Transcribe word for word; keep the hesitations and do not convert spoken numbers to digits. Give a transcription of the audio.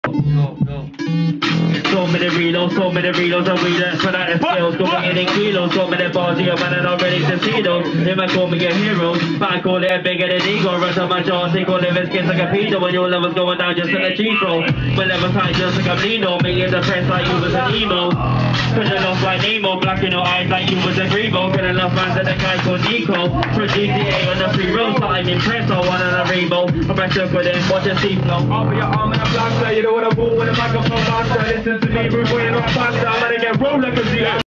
Go, go. So many reloads, so many reloads, and we learn for that skills. Going in in kilos, so many bars, yeah, man, and I'm ready to see those. They might call me a hero, but I call it bigger than ego. Rush on my jaw, take all of his kids like a pedo. When your levels going down just in a cheap roll. But level tight just like a Nino. Me in the press like you was an emo. Couldn't lost like Nemo, black in your eyes like you was a Grebo. Couldn't lost man to the guy called Nico. For G T A on the free road, so I'm impressed on one on a rainbow. I'm back up with him, watch a sea flow. Off your arm and a blaster, you know what I boo with a microphone monster. Listen to me, we're going on faster, I'm gonna get roll like a Z.